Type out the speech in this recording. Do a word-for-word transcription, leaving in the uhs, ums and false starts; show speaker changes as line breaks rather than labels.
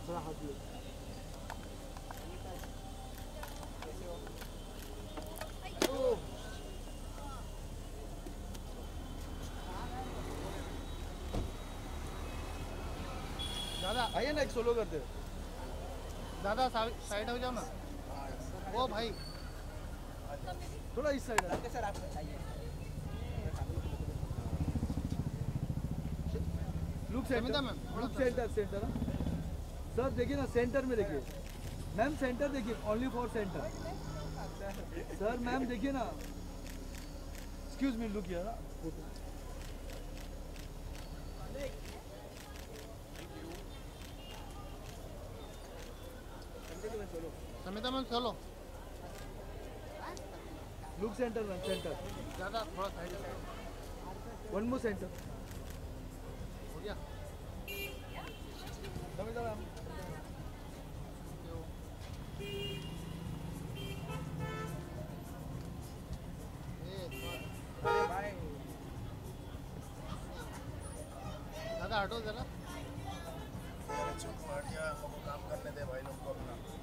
थोड़ा हाथ लो।
दादा
आइए ना, एक सोलो करते हो।
दादा साइड हो जाओ ना। ओ भाई
थोड़ा इस साइड आइए
सर, आप आइए।
Look centre ma'am, look centre centre sir देखिए ना, सेंटर में देखिए मैम, सेंटर देखिए, only for centre sir. Ma'am देखिए ना, एक्सक्यूज मी, लुक हियर ना।
शमिता मैम चलो।
लुक सेंटर मैम, सेंटर
दादा थोड़ा side side.
One more centre.
हो गया।
समिता मैम
अरे भाई
दादा हटो जरा।
चुप हट जा, हमको काम करने दे भाई लोग को अपना।